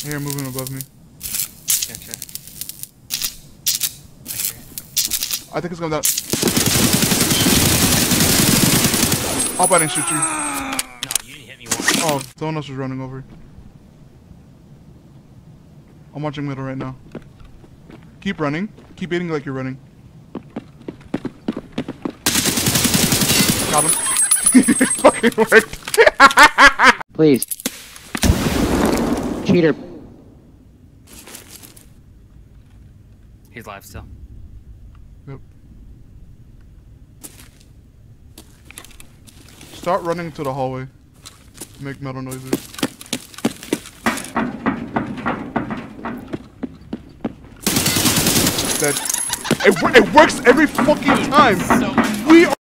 Here, moving above me. Gotcha. I think it's going down. Hope I didn't shoot you. No, you didn't hit me once. Oh, someone else was running over. I'm watching middle right now. Keep running. Keep aiming like you're running. Got him. It fucking worked. Please. Cheater. He's live still. Yep. Start running to the hallway. Make metal noises. Dead. It works every fucking time. So